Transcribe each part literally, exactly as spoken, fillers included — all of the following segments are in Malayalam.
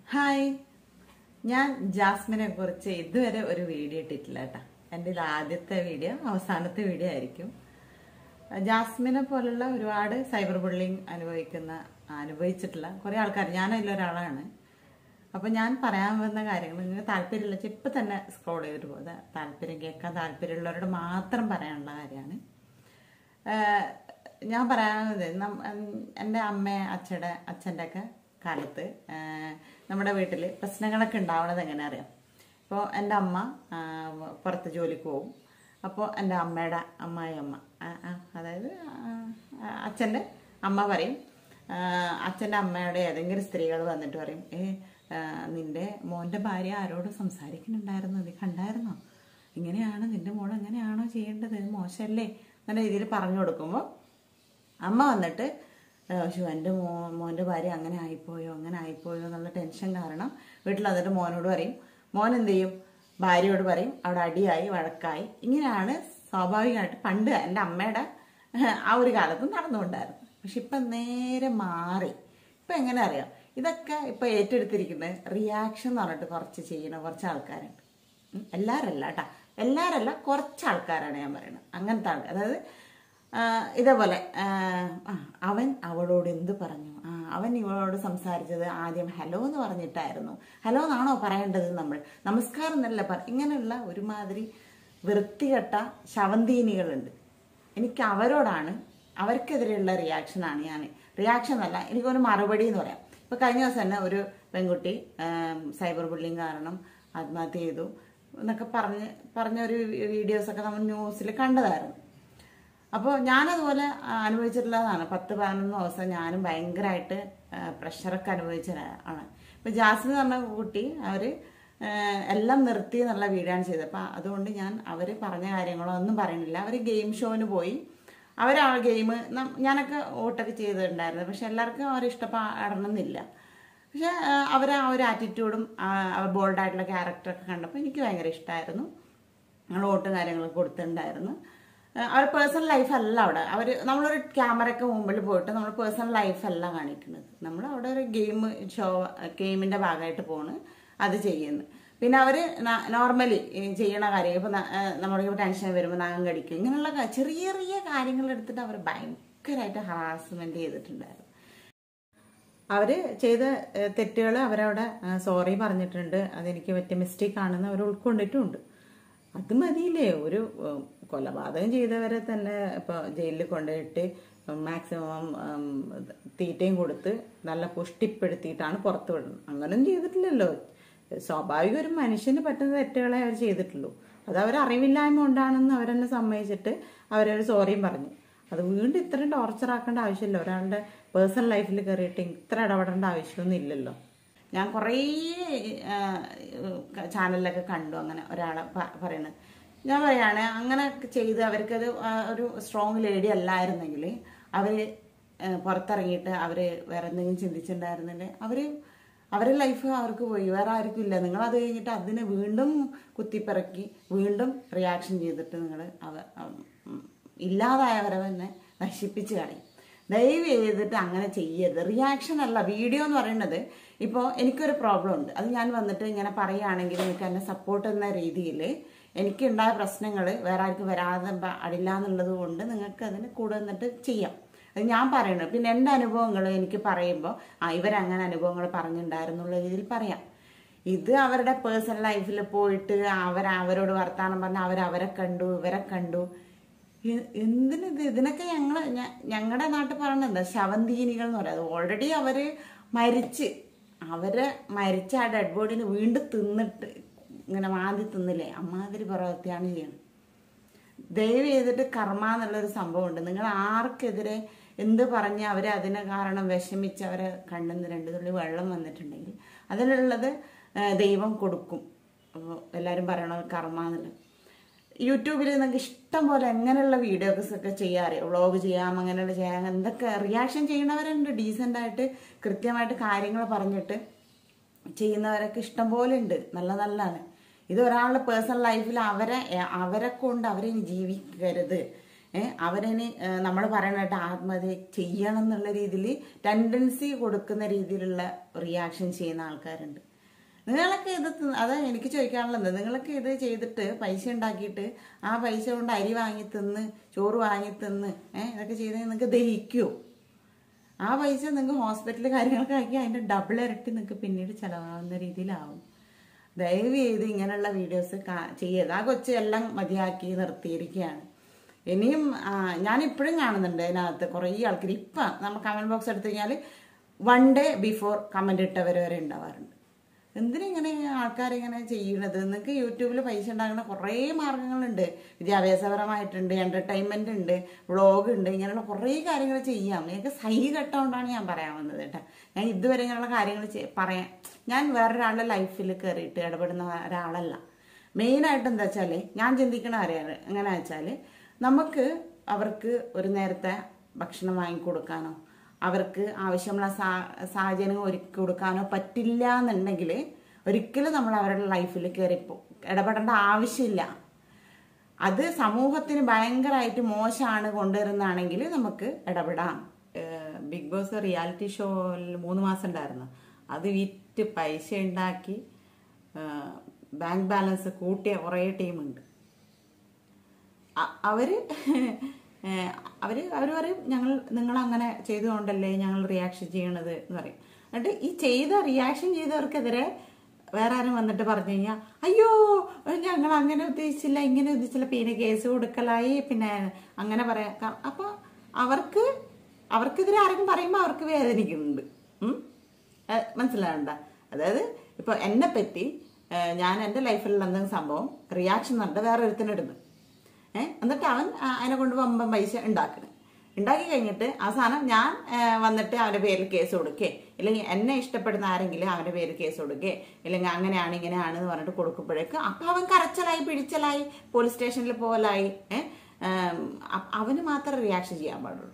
ഹായ്, ഞാൻ ജാസ്മിനെ കുറിച്ച് ഇതുവരെ ഒരു വീഡിയോ ഇട്ടിട്ടില്ല കേട്ടോ. എൻ്റെ ഇത് ആദ്യത്തെ വീഡിയോ, അവസാനത്തെ വീഡിയോ ആയിരിക്കും. ജാസ്മിനെ പോലുള്ള ഒരുപാട് സൈബർ ബുള്ളിങ് അനുഭവിക്കുന്ന അനുഭവിച്ചിട്ടുള്ള കുറേ ആൾക്കാർ, ഞാൻ അതിലൊരാളാണ്. അപ്പം ഞാൻ പറയാൻ വന്ന കാര്യങ്ങൾ നിങ്ങൾക്ക് താല്പര്യമില്ല ഇപ്പം തന്നെ സ്ക്രോൾ ചെയ്തിട്ട് പോകുക. താല്പര്യം കേൾക്കാൻ താല്പര്യമുള്ളവരോട് മാത്രം പറയാനുള്ള കാര്യമാണ്. ഞാൻ പറയാവുന്നത് എൻ്റെ അമ്മ അച്ഛയുടെ അച്ഛൻ്റെ ഒക്കെ കാലത്ത് നമ്മുടെ വീട്ടിൽ പ്രശ്നങ്ങളൊക്കെ ഉണ്ടാവണത് എങ്ങനെ അറിയാം. ഇപ്പോൾ എൻ്റെ അമ്മ പുറത്ത് ജോലിക്ക് പോവും. അപ്പോൾ എൻ്റെ അമ്മയുടെ അമ്മായി അമ്മ, അതായത് അച്ഛൻ്റെ അമ്മ പറയും, അച്ഛൻ്റെ അമ്മയുടെ ഏതെങ്കിലും സ്ത്രീകൾ വന്നിട്ട് പറയും, ഏ നിൻ്റെ മോൻ്റെ ഭാര്യ ആരോടും സംസാരിക്കുന്നുണ്ടായിരുന്നു, നീ കണ്ടായിരുന്നോ, ഇങ്ങനെയാണ് നിൻ്റെ മോൾ എങ്ങനെയാണോ ചെയ്യേണ്ടത്, ഇത് മോശമല്ലേ എന്ന രീതിയിൽ പറഞ്ഞു കൊടുക്കുമ്പോൾ അമ്മ വന്നിട്ട് പക്ഷേ എൻ്റെ മോ മോൻ്റെ ഭാര്യ അങ്ങനെ ആയിപ്പോയോ അങ്ങനെ ആയിപ്പോയോ എന്നുള്ള ടെൻഷൻ കാരണം വീട്ടിൽ വന്നിട്ട് മോനോട് പറയും. മോൻ എന്ത് ചെയ്യും, ഭാര്യയോട് പറയും, അവിടെ അടിയായി വഴക്കായി. ഇങ്ങനെയാണ് സ്വാഭാവികമായിട്ട് പണ്ട് എൻ്റെ അമ്മയുടെ ആ ഒരു കാലത്ത് നടന്നുകൊണ്ടായിരുന്നു. പക്ഷെ ഇപ്പം നേരെ മാറി. ഇപ്പം എങ്ങനെ അറിയാം, ഇതൊക്കെ ഇപ്പം ഏറ്റെടുത്തിരിക്കുന്നത് റിയാക്ഷൻ എന്ന് പറഞ്ഞിട്ട് കുറച്ച് ചെയ്യണ കുറച്ച് ആൾക്കാരുണ്ട്. എല്ലാവരല്ല കേട്ടോ, എല്ലാവരല്ല, കുറച്ച് ആൾക്കാരാണ് ഞാൻ പറയുന്നത്. അങ്ങനത്തെ ആൾക്കാർ, അതായത് ഇതേപോലെ അവൻ അവളോട് എന്ത് പറഞ്ഞു, അവൻ ഇവളോട് സംസാരിച്ചത് ആദ്യം ഹലോ എന്ന് പറഞ്ഞിട്ടായിരുന്നു, ഹലോ എന്നാണോ പറയേണ്ടത്, നമ്മൾ നമസ്കാരം എന്നല്ല പറ, ഇങ്ങനെയുള്ള ഒരുമാതിരി വൃത്തികെട്ട ശവന്തീനികളുണ്ട്. എനിക്ക് അവരോടാണ്, അവർക്കെതിരെയുള്ള റിയാക്ഷനാണ് ഞാൻ. റിയാക്ഷൻ എന്നല്ല, എനിക്കൊരു മറുപടി എന്ന് പറയാം. ഇപ്പൊ കഴിഞ്ഞ ദിവസം തന്നെ ഒരു പെൺകുട്ടി സൈബർ ബുള്ളിങ് കാരണം ആത്മഹത്യ ചെയ്തു എന്നൊക്കെ പറഞ്ഞ് പറഞ്ഞൊരു വീഡിയോസൊക്കെ നമ്മൾ ന്യൂസിൽ കണ്ടതായിരുന്നു. അപ്പോൾ ഞാനതുപോലെ അനുഭവിച്ചിട്ടുള്ളതാണ്. പത്ത് പതിനൊന്ന് ദിവസം ഞാനും ഭയങ്കരമായിട്ട് പ്രഷറൊക്കെ അനുഭവിച്ച ആണ്. ഇപ്പം ജാസ്മിൻ എന്ന് പറഞ്ഞ കുട്ടി അവർ എല്ലാം നിർത്തി എന്നുള്ള വീഡിയോ ആണ് ചെയ്തത്. അപ്പം അതുകൊണ്ട് ഞാൻ അവർ പറഞ്ഞ കാര്യങ്ങളോ ഒന്നും പറയുന്നില്ല. അവർ ഗെയിം ഷോന് പോയി, അവർ ആ ഗെയിം ഞാനൊക്കെ വോട്ടൊക്കെ ചെയ്തിട്ടുണ്ടായിരുന്നു. പക്ഷെ എല്ലാവർക്കും അവർ ഇഷ്ടപ്പെടണമെന്നില്ല. പക്ഷെ അവർ ആ ഒരു ആറ്റിറ്റ്യൂഡും ബോൾഡായിട്ടുള്ള ക്യാരക്ടറൊക്കെ കണ്ടപ്പോൾ എനിക്ക് ഭയങ്കര ഇഷ്ടമായിരുന്നു. ഞങ്ങൾ വോട്ടും കാര്യങ്ങളൊക്കെ കൊടുത്തിട്ടുണ്ടായിരുന്നു. അവർ പേഴ്സണൽ ലൈഫല്ല അവിടെ. അവർ നമ്മളൊരു ക്യാമറയ്ക്ക് മുമ്പിൽ പോയിട്ട് നമ്മൾ പേഴ്സണൽ ലൈഫല്ല കാണിക്കുന്നത്. നമ്മൾ അവിടെ ഒരു ഗെയിം ഷോ ഗെയിമിൻ്റെ ഭാഗമായിട്ട് പോണ് അത് ചെയ്യുന്നു. പിന്നെ അവർ നോർമലി ചെയ്യണ കാര്യം, ഇപ്പം നമ്മൾക്ക് ടെൻഷൻ വരുമ്പോൾ നഖം കടിക്കും, ഇങ്ങനെയുള്ള ചെറിയ ചെറിയ കാര്യങ്ങൾ എടുത്തിട്ട് അവർ ഭയങ്കരമായിട്ട് ഹറാസ്മെന്റ് ചെയ്തിട്ടുണ്ടായിരുന്നു. അവർ ചെയ്ത തെറ്റുകൾ അവരവിടെ സോറി പറഞ്ഞിട്ടുണ്ട്, അതെനിക്ക് പറ്റിയ മിസ്റ്റേക്ക് ആണെന്ന് അവർ ഉൾക്കൊണ്ടിട്ടുമുണ്ട്. അത് മതിയില്ലേ, ഒരു കൊലപാതകം ചെയ്തവരെ തന്നെ ഇപ്പോൾ ജയിലിൽ കൊണ്ടുപോയിട്ട് മാക്സിമം തീറ്റയും കൊടുത്ത് നല്ല പുഷ്ടിപ്പെടുത്തിയിട്ടാണ് പുറത്തു വിടുന്നത്. അങ്ങനൊന്നും ചെയ്തിട്ടില്ലല്ലോ. സ്വാഭാവിക ഒരു മനുഷ്യന് പറ്റുന്ന തെറ്റുകളെ അവർ ചെയ്തിട്ടുള്ളൂ. അത് അവർ അറിവില്ലായ്മ ഉണ്ടാണെന്ന് അവരെന്നെ സമ്മതിച്ചിട്ട് അവരൊരു സോറിയും പറഞ്ഞു. അത് വീണ്ടും ഇത്രയും ടോർച്ചർ ആക്കേണ്ട ആവശ്യമില്ല. ഒരാളുടെ പേഴ്സണൽ ലൈഫിൽ കയറിയിട്ട് ഇത്ര ഇടപെടേണ്ട ആവശ്യമൊന്നും ഇല്ലല്ലോ. ഞാൻ കുറേ ചാനലിലൊക്കെ കണ്ടു അങ്ങനെ ഒരാളെ പറയുന്നത്. ഞാൻ പറയാണ്, അങ്ങനെ ചെയ്ത് അവർക്കത് ഒരു സ്ട്രോങ് ലേഡി അല്ലായിരുന്നെങ്കിൽ അവർ പുറത്തിറങ്ങിയിട്ട് അവർ വേറെ എന്തെങ്കിലും ചിന്തിച്ചിട്ടുണ്ടായിരുന്നെങ്കിൽ അവർ അവരുടെ ലൈഫ് അവർക്ക് പോയി, വേറെ ആർക്കും ഇല്ല. നിങ്ങൾ അത് കഴിഞ്ഞിട്ട് അതിനെ വീണ്ടും കുത്തിപ്പിറക്കി വീണ്ടും റിയാക്ഷൻ ചെയ്തിട്ട് നിങ്ങൾ അവ ഇല്ലാതായവരെ തന്നെ നശിപ്പിച്ച് കളയും. ദയവ് ചെയ്തിട്ട് അങ്ങനെ ചെയ്യരുത്. റിയാക്ഷൻ അല്ല, വീഡിയോ എന്ന് പറയുന്നത്. ഇപ്പോൾ എനിക്കൊരു പ്രോബ്ലം ഉണ്ട്, അത് ഞാൻ വന്നിട്ട് ഇങ്ങനെ പറയുകയാണെങ്കിൽ നിങ്ങൾക്ക് എന്നെ സപ്പോർട്ട് എന്ന രീതിയിൽ എനിക്കുണ്ടായ പ്രശ്നങ്ങൾ വേറെ ആർക്കും വരാതെ പാടില്ല എന്നുള്ളത് കൊണ്ട് നിങ്ങൾക്ക് അതിന് കൂടെ വന്നിട്ട് ചെയ്യാം. അത് ഞാൻ പറയുന്നത്. പിന്നെ എൻ്റെ അനുഭവങ്ങൾ എനിക്ക് പറയുമ്പോൾ ആ ഇവരങ്ങനെ അനുഭവങ്ങൾ പറഞ്ഞിട്ടുണ്ടായിരുന്നുള്ള രീതിയിൽ പറയാം. ഇത് അവരുടെ പേഴ്സണൽ ലൈഫിൽ പോയിട്ട് അവർ അവരോട് വർത്താനം പറഞ്ഞാൽ അവരവരെ കണ്ടു ഇവരെ കണ്ടു. എന്തിനിത്? ഇതിനൊക്കെ ഞങ്ങൾ ഞങ്ങളുടെ നാട്ടിൽ പറയുന്നത് എന്താ, ശവന്തീനികൾ എന്ന് പറയുന്നത്. ഓൾറെഡി അവർ മരിച്ച് അവരെ മരിച്ച ആ ഡെഡ് ബോഡിനെ വീണ്ടും തിന്നിട്ട് ഇങ്ങനെ മാന്തി തിന്നില്ലേ, അമ്മാതിരി പ്രവൃത്തിയാണ് ചെയ്യണം. ദയവ് ചെയ്തിട്ട് കർമ്മ എന്നുള്ളൊരു സംഭവമുണ്ട്. നിങ്ങൾ ആർക്കെതിരെ എന്ത് പറഞ്ഞ് അവരെ അതിനെ കാരണം വിഷമിച്ച് അവരെ കണ്ണിന്ന് രണ്ട് തുള്ളി വെള്ളം വന്നിട്ടുണ്ടെങ്കിൽ അതിനുള്ളത് ദൈവം കൊടുക്കും. എല്ലാവരും പറയണ കർമ്മ എന്നുള്ളത്. യൂട്യൂബിൽ നിങ്ങൾക്ക് ഇഷ്ടം പോലെ എങ്ങനെയുള്ള വീഡിയോസ് ഒക്കെ ചെയ്യാറ്, വ്ളോഗ് ചെയ്യാം, അങ്ങനെയുള്ള ചെയ്യാം, എന്തൊക്കെ റിയാക്ഷൻ ചെയ്യുന്നവരുണ്ട്. ഡീസൻ്റായിട്ട് കൃത്യമായിട്ട് കാര്യങ്ങൾ പറഞ്ഞിട്ട് ചെയ്യുന്നവരൊക്കെ ഇഷ്ടം പോലെ ഉണ്ട്, നല്ല നല്ലതാണ്. ഇത് ഒരാളുടെ പേഴ്സണൽ ലൈഫിൽ അവരെ അവരെ കൊണ്ട് അവരെ ജീവിക്കരുത്. ഏഹ് അവരന് നമ്മൾ പറയാനായിട്ട് ആത്മഹത്യ ചെയ്യണം എന്നുള്ള രീതിയിൽ ടെൻഡൻസി കൊടുക്കുന്ന രീതിയിലുള്ള റിയാക്ഷൻ ചെയ്യുന്ന ആൾക്കാരുണ്ട്. നിങ്ങളൊക്കെ ഇത് അത് എനിക്ക് ചോദിക്കാനുള്ളത്, നിങ്ങളൊക്കെ ഇത് ചെയ്തിട്ട് പൈസ ഉണ്ടാക്കിയിട്ട് ആ പൈസ കൊണ്ട് അരി വാങ്ങി തിന്ന് ചോറ് വാങ്ങി തിന്ന് ഏഹ് ഇതൊക്കെ ചെയ്ത് നിങ്ങൾക്ക് ദഹിക്കുമോ? ആ പൈസ നിങ്ങൾക്ക് ഹോസ്പിറ്റലിൽ കാര്യങ്ങളൊക്കെ ആക്കി അതിൻ്റെ ഡബിൾ ഇരട്ടി നിങ്ങൾക്ക് പിന്നീട് ചിലവാകുന്ന രീതിയിലാവും. ദയവ് ചെയ്ത് ഇങ്ങനെയുള്ള വീഡിയോസ് ചെയ്യരുത്. ആ കൊച്ചു എല്ലാം മതിയാക്കി നിർത്തിയിരിക്കുകയാണ്. ഇനിയും ഞാനിപ്പോഴും കാണുന്നുണ്ട് അതിനകത്ത് കുറേ ആൾക്കാർ. ഇപ്പം നമ്മൾ കമൻറ്റ് ബോക്സ് എടുത്തു കഴിഞ്ഞാൽ വൺ ഡേ ബിഫോർ കമൻറ്റ് ഇട്ടവർ വരെ ഉണ്ടാവാറുണ്ട്. എന്തിനിങ്ങനെ ആൾക്കാരിങ്ങനെ ചെയ്യണത്? നിങ്ങൾക്ക് യൂട്യൂബിൽ പൈസ ഉണ്ടാക്കുന്ന കുറേ മാർഗങ്ങളുണ്ട്. വിദ്യാഭ്യാസപരമായിട്ടുണ്ട്, എൻ്റർടൈൻമെൻ്റ് ഉണ്ട്, വ്ളോഗ് ഉണ്ട്, ഇങ്ങനെയുള്ള കുറേ കാര്യങ്ങൾ ചെയ്യാം. നിങ്ങൾക്ക് സൈ കെട്ടുകൊണ്ടാണ് ഞാൻ പറയാൻ വന്നത് കേട്ടോ. ഞാൻ ഇതുവരെ ഇങ്ങനെയുള്ള കാര്യങ്ങൾ പറയാൻ ഞാൻ വേറൊരാളുടെ ലൈഫിൽ കയറിയിട്ട് ഇടപെടുന്ന ഒരാളല്ല. മെയിനായിട്ട് എന്താ വെച്ചാൽ ഞാൻ ചിന്തിക്കണ അറിയാറ് എങ്ങനെയാ വെച്ചാൽ, നമുക്ക് അവർക്ക് ഒരു നേരത്തെ ഭക്ഷണം വാങ്ങിക്കൊടുക്കാനോ അവർക്ക് ആവശ്യമുള്ള സാ സാഹചര്യങ്ങൾ ഒരുക്കി കൊടുക്കാനോ പറ്റില്ല എന്നുണ്ടെങ്കിൽ ഒരിക്കലും നമ്മൾ അവരുടെ ലൈഫിൽ കയറിപ്പോ ഇടപെടേണ്ട ആവശ്യമില്ല. അത് സമൂഹത്തിന് ഭയങ്കരമായിട്ട് മോശമാണ് കൊണ്ടുവരുന്നതാണെങ്കിൽ നമുക്ക് ഇടപെടാം. ബിഗ് ബോസ് റിയാലിറ്റി ഷോയിൽ മൂന്ന് മാസം ഉണ്ടായിരുന്നു. അത് വിറ്റ് പൈസ ഉണ്ടാക്കി ബാങ്ക് ബാലൻസ് കൂട്ടിയ കുറേ ടീമുണ്ട്. അവര് അവര് അവർ പറയും ഞങ്ങൾ നിങ്ങൾ അങ്ങനെ ചെയ്തുകൊണ്ടല്ലേ ഞങ്ങൾ റിയാക്ഷൻ ചെയ്യണത് എന്ന് പറയും. എന്നിട്ട് ഈ ചെയ്ത റിയാക്ഷൻ ചെയ്തവർക്കെതിരെ വേറെ ആരും വന്നിട്ട് പറഞ്ഞു കഴിഞ്ഞാൽ അയ്യോ ഞങ്ങൾ അങ്ങനെ ഉദ്ദേശിച്ചില്ല ഇങ്ങനെ ഉദ്ദേശിച്ചില്ല, പിന്നെ കേസ് കൊടുക്കലായി, പിന്നെ അങ്ങനെ പറയാം. അപ്പൊ അവർക്ക് അവർക്കെതിരെ ആരെങ്കിലും പറയുമ്പോൾ അവർക്ക് വേദനിക്കുന്നുണ്ട്. മനസ്സിലാവണ്ട? അതായത് ഇപ്പൊ എന്നെ പറ്റി ഞാൻ എൻ്റെ ലൈഫിലുള്ള എന്തെങ്കിലും സംഭവം റിയാക്ഷൻ നടന്നിട്ട് വേറെ ഒരുത്തിനിടുന്നു. ഏഹ് എന്നിട്ട് അവൻ അതിനെ കൊണ്ട് വമ്പൻ പൈസ ഉണ്ടാക്കണം. ഉണ്ടാക്കി കഴിഞ്ഞിട്ട് അവസാനം ഞാൻ വന്നിട്ട് അവൻ്റെ പേരിൽ കേസ് കൊടുക്കേ, ഇല്ലെങ്കിൽ എന്നെ ഇഷ്ടപ്പെടുന്ന ആരെങ്കിലും അവൻ്റെ പേരിൽ കേസ് കൊടുക്കേ, ഇല്ലെങ്കിൽ അങ്ങനെയാണ് ഇങ്ങനെയാണെന്ന് പറഞ്ഞിട്ട് കൊടുക്കുമ്പോഴേക്ക് അപ്പം അവൻ കരച്ചലായി പിടിച്ചലായി പോലീസ് സ്റ്റേഷനിൽ പോകലായി. ഏഹ് അവന് മാത്രമേ റിയാക്ഷൻ ചെയ്യാൻ പാടുള്ളൂ.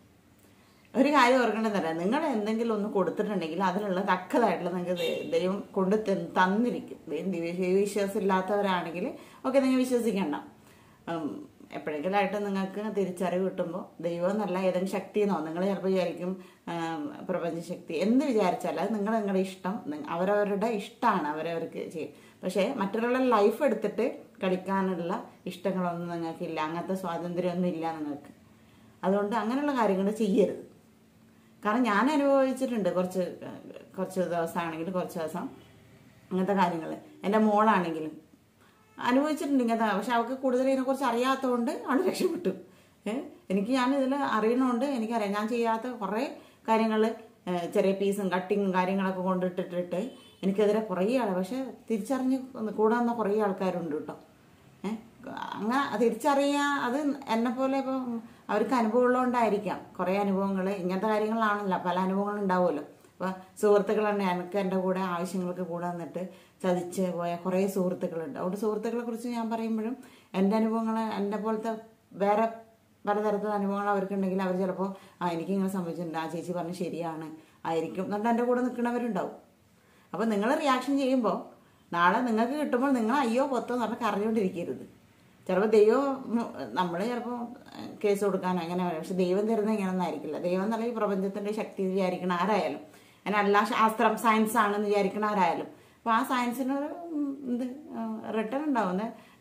ഒരു കാര്യം ഓർക്കേണ്ടതല്ല, നിങ്ങൾ എന്തെങ്കിലും ഒന്ന് കൊടുത്തിട്ടുണ്ടെങ്കിൽ അതിനുള്ള തക്കതായിട്ടുള്ള നിങ്ങൾക്ക് ദൈവം കൊണ്ട് തന്നിരിക്കും. ദൈവവിശ്വാസം ഇല്ലാത്തവരാണെങ്കിൽ ഒക്കെ നിങ്ങൾ വിശ്വസിക്കണ്ട. എപ്പോഴെങ്കിലും ആയിട്ട് നിങ്ങൾക്ക് തിരിച്ചറിവ് കിട്ടുമ്പോൾ ദൈവം എന്നല്ല ഏതെങ്കിലും ശക്തി എന്നോ നിങ്ങൾ ചിലപ്പോൾ വിചാരിക്കും പ്രപഞ്ചശക്തി എന്ത് വിചാരിച്ചാൽ അത് നിങ്ങൾ നിങ്ങളുടെ ഇഷ്ടം, അവരവരുടെ ഇഷ്ടമാണ് അവരവർക്ക് ചെയ്യും. പക്ഷേ മറ്റുള്ള ലൈഫ് എടുത്തിട്ട് കളിക്കാനുള്ള ഇഷ്ടങ്ങളൊന്നും നിങ്ങൾക്കില്ല, അങ്ങനത്തെ സ്വാതന്ത്ര്യമൊന്നും ഇല്ല നിങ്ങൾക്ക്. അതുകൊണ്ട് അങ്ങനെയുള്ള കാര്യങ്ങൾ ചെയ്യരുത്. കാരണം ഞാൻ അനുഭവിച്ചിട്ടുണ്ട് കുറച്ച് കുറച്ച് ദിവസമാണെങ്കിൽ കുറച്ച് ദിവസം അങ്ങനത്തെ കാര്യങ്ങൾ. എൻ്റെ മോളാണെങ്കിലും അനുഭവിച്ചിട്ടുണ്ട് ഇങ്ങനത്തെ. പക്ഷെ അവൾക്ക് കൂടുതൽ ഇതിനെക്കുറിച്ച് അറിയാത്തതുകൊണ്ട് അവൾ രക്ഷപ്പെട്ടു. ഏഹ് എനിക്ക് ഞാൻ ഇതിൽ അറിയണോണ്ട് എനിക്കറിയാം. ഞാൻ ചെയ്യാത്ത കുറേ കാര്യങ്ങൾ ചെറിയ പീസും കട്ടിങ്ങും കാര്യങ്ങളൊക്കെ കൊണ്ടിട്ടിട്ടിട്ട് എനിക്കെതിരെ കുറേ ആൾ, പക്ഷെ തിരിച്ചറിഞ്ഞ് കൂടാവുന്ന കുറേ ആൾക്കാരുണ്ട് കേട്ടോ. ഏഹ് അങ്ങനെ തിരിച്ചറിയാ അത് എന്നെപ്പോലെ ഇപ്പം അവർക്ക് അനുഭവം ഉള്ളതുകൊണ്ടായിരിക്കാം. കുറേ അനുഭവങ്ങൾ ഇങ്ങനത്തെ കാര്യങ്ങളാണല്ലോ, പല അനുഭവങ്ങളും ഉണ്ടാവുമല്ലോ. അപ്പോൾ സുഹൃത്തുക്കളാണ് എനിക്ക് എൻ്റെ കൂടെ ആവശ്യങ്ങൾക്ക് കൂടെ വന്നിട്ട് ചതിച്ച് പോയ കുറേ സുഹൃത്തുക്കളുണ്ട്. അതുകൊണ്ട് സുഹൃത്തുക്കളെ കുറിച്ച് ഞാൻ പറയുമ്പോഴും എൻ്റെ അനുഭവങ്ങൾ എൻ്റെ പോലത്തെ വേറെ പലതരത്തിലുള്ള അനുഭവങ്ങൾ അവർക്കുണ്ടെങ്കിൽ അവർ ചിലപ്പോൾ ആ എനിക്കിങ്ങനെ സംഭവിച്ചിട്ടുണ്ട്, ആ ചേച്ചി പറഞ്ഞ് ശരിയാണ് ആയിരിക്കും എന്നിട്ട് എൻ്റെ കൂടെ നിൽക്കുന്നവരുണ്ടാവും. അപ്പോൾ നിങ്ങൾ റിയാക്ഷൻ ചെയ്യുമ്പോൾ നാളെ നിങ്ങൾക്ക് കിട്ടുമ്പോൾ നിങ്ങൾ അയ്യോ പൊത്തോ എന്ന് പറഞ്ഞാൽ കരഞ്ഞുകൊണ്ടിരിക്കരുത്. ചിലപ്പോൾ ദൈവം നമ്മൾ ചിലപ്പോൾ കേസ് കൊടുക്കാൻ അങ്ങനെ പറയും. പക്ഷെ ദൈവം തരുന്നത് ഇങ്ങനെയൊന്നും ആയിരിക്കില്ല. ദൈവം എന്നുള്ള ഈ പ്രപഞ്ചത്തിൻ്റെ ശക്തി വിചാരിക്കണ ആരായാലും, അതിനല്ല ശാസ്ത്രം സയൻസ് ആണെന്ന് വിചാരിക്കണ ആരായാലും, അപ്പോൾ ആ സയൻസിനൊരു എന്ത് റിട്ടേൺ ഉണ്ടാവും.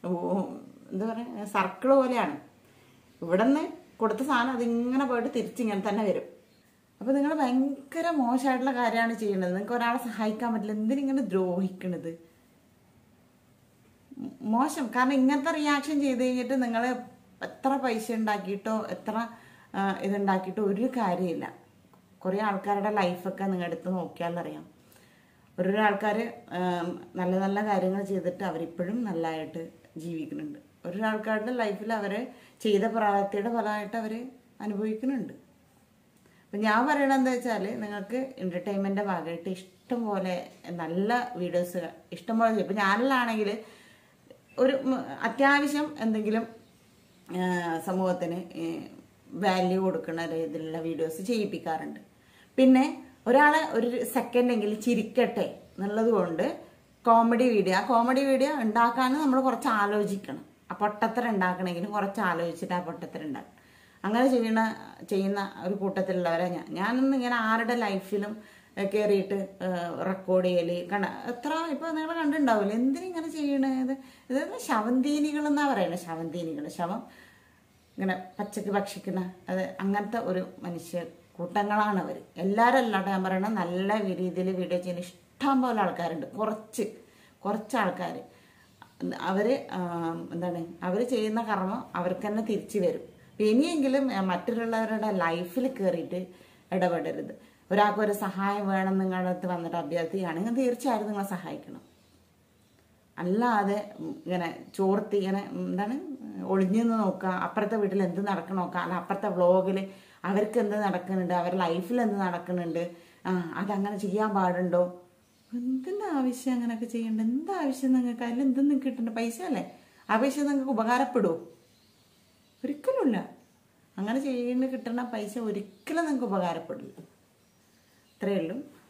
എന്താ പറയുക, സർക്കിൾ പോലെയാണ്. ഇവിടെ നിന്ന് കൊടുത്ത സാധനം അതിങ്ങനെ പോയിട്ട് തിരിച്ചിങ്ങനെ തന്നെ വരും. അപ്പോൾ നിങ്ങൾ ഭയങ്കര മോശമായിട്ടുള്ള കാര്യമാണ് ചെയ്യുന്നത്. നിങ്ങൾക്ക് ഒരാളെ സഹായിക്കാൻ പറ്റില്ല, എന്തിനിങ്ങനെ ദ്രോഹിക്കണത്? മോശം. കാരണം ഇങ്ങനത്തെ റിയാക്ഷൻ ചെയ്ത് കഴിഞ്ഞിട്ട് നിങ്ങൾ എത്ര പൈസ ഉണ്ടാക്കിയിട്ടോ എത്ര ഇതുണ്ടാക്കിയിട്ടോ ഒരു കാര്യമില്ല. കുറേ ആൾക്കാരുടെ ലൈഫൊക്കെ നിങ്ങൾ എടുത്ത് നോക്കിയാലറിയാം. ഓരോ ആൾക്കാർ നല്ല നല്ല കാര്യങ്ങൾ ചെയ്തിട്ട് അവരിപ്പോഴും നല്ലതായിട്ട് ജീവിക്കുന്നുണ്ട്. ഓരോ ആൾക്കാരുടെ ലൈഫിൽ അവർ ചെയ്ത പ്രവൃത്തിയുടെ ഫലമായിട്ട് അവർ അനുഭവിക്കുന്നുണ്ട്. അപ്പം ഞാൻ പറയണത് എന്താ വെച്ചാൽ, നിങ്ങൾക്ക് എൻ്റർടൈൻമെൻറ്റിൻ്റെ ഭാഗമായിട്ട് ഇഷ്ടംപോലെ നല്ല വീഡിയോസ് ഇഷ്ടംപോലെ ചെയ്യും. ഇപ്പം ചാനലാണെങ്കിൽ ഒരു അത്യാവശ്യം എന്തെങ്കിലും സമൂഹത്തിന് വാല്യൂ കൊടുക്കുന്ന രീതിയിലുള്ള വീഡിയോസ് ചെയ്യിപ്പിക്കാറുണ്ട്. പിന്നെ ഒരാളെ ഒരു സെക്കൻഡെങ്കിലും ചിരിക്കട്ടെ എന്നുള്ളത് കൊണ്ട് കോമഡി വീഡിയോ ആ കോമഡി വീഡിയോ ഉണ്ടാക്കാനും നമ്മൾ കുറച്ച് ആലോചിക്കണം. ആ പൊട്ടത്തരം ഉണ്ടാക്കണമെങ്കിലും കുറച്ച് ആലോചിച്ചിട്ട് ആ പൊട്ടത്തരം ഉണ്ടാക്കണം. അങ്ങനെ ചെയ്യണ ചെയ്യുന്ന ഒരു കൂട്ടത്തിലുള്ളവരെ ഞാൻ ഞാനൊന്നും ഇങ്ങനെ ആരുടെ ലൈഫിലും കയറിയിട്ട് റെക്കോർഡ് ചെയ്യല് കണ്ട എത്ര ഇപ്പൊ നിങ്ങൾ കണ്ടിട്ടുണ്ടാവില്ല. എന്തിനിങ്ങനെ ചെയ്യണത്? ഇത് ശവന്തീനികൾ എന്നാ പറയുന്നത്. ശവന്തീനികൾ, ശവം ഇങ്ങനെ പച്ചക്ക് ഭക്ഷിക്കുന്ന അത് അങ്ങനത്തെ ഒരു മനുഷ്യ കൂട്ടങ്ങളാണ് അവർ. എല്ലാവരും അല്ലാണ്ട് ഞാൻ പറയണത് നല്ല രീതിയിൽ വീഡിയോ ചെയ്യുന്ന ഇഷ്ടം പോലെ ആൾക്കാരുണ്ട്. കുറച്ച് കുറച്ച് ആൾക്കാർ അവർ എന്താണ് അവർ ചെയ്യുന്ന കർമ്മം അവർക്ക് തന്നെ തിരിച്ചു വരും. ഇനിയെങ്കിലും മറ്റുള്ളവരുടെ ലൈഫിൽ കയറിയിട്ട് ഇടപെടരുത്. ഒരാൾക്ക് ഒരു സഹായം വേണം നിങ്ങളുടെ അടുത്ത് വന്നിട്ട് അഭ്യർത്ഥിക്കുകയാണെങ്കിൽ തീർച്ചയായിട്ടും നിങ്ങളെ സഹായിക്കണം. അല്ലാതെ ഇങ്ങനെ ചോർത്തി ഇങ്ങനെ എന്താണ് ഒളിഞ്ഞു നിന്ന് നോക്കുക, അപ്പുറത്തെ വീട്ടിൽ എന്ത് നടക്കണം നോക്കുക, അല്ല അപ്പുറത്തെ വ്ളോഗിൽ അവർക്ക് എന്ത് നടക്കുന്നുണ്ട്, അവരുടെ ലൈഫിൽ എന്ത് നടക്കുന്നുണ്ട്, ആ അതങ്ങനെ ചെയ്യാൻ പാടുണ്ടോ? എന്തിൻ്റെ ആവശ്യം അങ്ങനെയൊക്കെ ചെയ്യണ്ട? എന്താ ആവശ്യം നിങ്ങൾക്ക്? അതിൽ എന്തും നിങ്ങൾക്ക് കിട്ടേണ്ട പൈസ അല്ലേ? ആ പൈസ നിങ്ങൾക്ക് ഉപകാരപ്പെടുമോ? ഒരിക്കലുമില്ല. അങ്ങനെ ചെയ്യുന്ന കിട്ടുന്ന പൈസ ഒരിക്കലും നിങ്ങൾക്ക് ഉപകാരപ്പെടില്ല. ഇത്രയേ ഉള്ളൂ.